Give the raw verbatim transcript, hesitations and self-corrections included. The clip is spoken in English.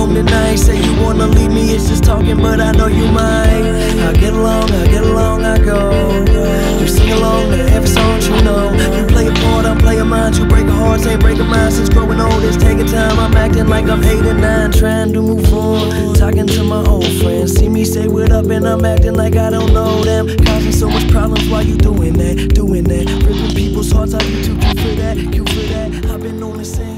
home tonight. Say you wanna leave me, it's just talking, but I know you might. I get along, I get along, I go. You sing along to every song you know. You play a part, I'm playing mine. You break a heart, ain't breaking mine. Since growing old, it's taking time. I'm acting like I'm eight and nine, trying to move on. Talking to my old friends, see me say what up, and I'm acting like I don't know them. Causing so much problems while you doing that, doing that. Ripping people's hearts out, you too cute for that, cute for that. I've been on the same.